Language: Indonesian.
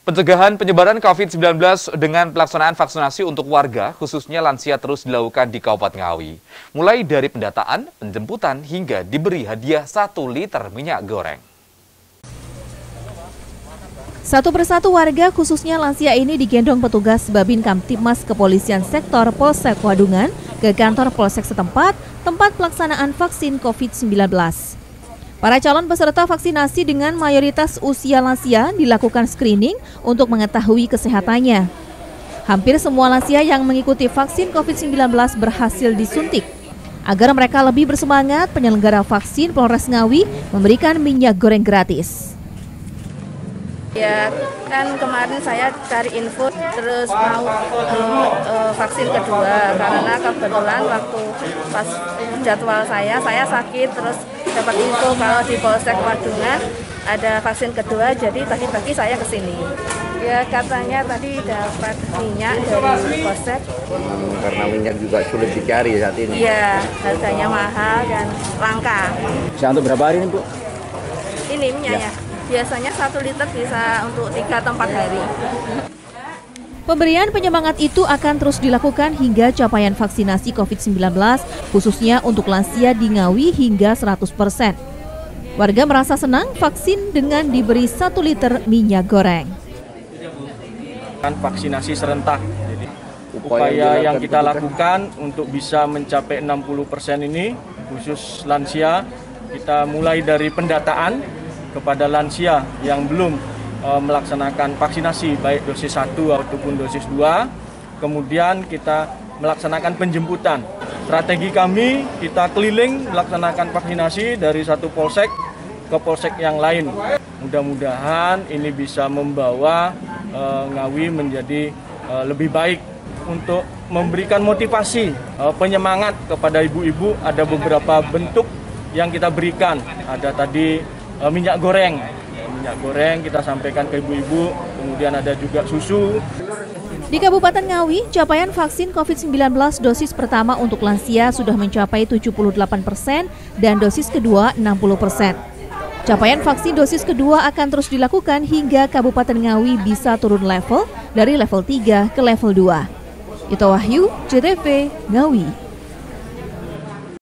Pencegahan penyebaran COVID-19 dengan pelaksanaan vaksinasi untuk warga, khususnya lansia, terus dilakukan di Kabupaten Ngawi. Mulai dari pendataan, penjemputan, hingga diberi hadiah 1 liter minyak goreng. Satu persatu warga, khususnya lansia ini digendong petugas Babin Kamtibmas Kepolisian Sektor Polsek Wadungan ke kantor Polsek setempat, tempat pelaksanaan vaksin COVID-19. Para calon peserta vaksinasi dengan mayoritas usia lansia dilakukan screening untuk mengetahui kesehatannya. Hampir semua lansia yang mengikuti vaksin COVID-19 berhasil disuntik. Agar mereka lebih bersemangat, penyelenggara vaksin Polres Ngawi memberikan minyak goreng gratis. Ya, kan kemarin saya cari info terus mau vaksin kedua karena kebetulan waktu pas jadwal saya sakit, terus dapat info kalau di Polsek Wadungan ada vaksin kedua, jadi tadi pagi saya kesini. Ya, katanya tadi dapat minyak dari Polsek. Karena minyak juga sulit dicari saat ini. Iya, harganya mahal dan langka. Bisa untuk berapa hari ini, Bu? Ini minyaknya. Ya. Biasanya 1 liter bisa untuk 3 atau 4 hari. Pemberian penyemangat itu akan terus dilakukan hingga capaian vaksinasi COVID-19, khususnya untuk lansia di Ngawi hingga 100%. Warga merasa senang vaksin dengan diberi 1 liter minyak goreng. Vaksinasi serentak. Jadi, upaya yang kita lakukan untuk bisa mencapai 60% ini, khusus lansia, kita mulai dari pendataan kepada lansia yang belum melaksanakan vaksinasi baik dosis 1 ataupun dosis 2. Kemudian kita melaksanakan penjemputan. Strategi kami, kita keliling melaksanakan vaksinasi dari satu polsek ke polsek yang lain. Mudah-mudahan ini bisa membawa Ngawi menjadi lebih baik untuk memberikan motivasi, penyemangat kepada ibu-ibu. Ada beberapa bentuk yang kita berikan. Ada tadi minyak goreng kita sampaikan ke ibu-ibu, kemudian ada juga susu. Di Kabupaten Ngawi, capaian vaksin COVID-19 dosis pertama untuk lansia sudah mencapai 78% dan dosis kedua 60%. Capaian vaksin dosis kedua akan terus dilakukan hingga Kabupaten Ngawi bisa turun level dari level 3 ke level 2. Ito Wahyu, JTV, Ngawi.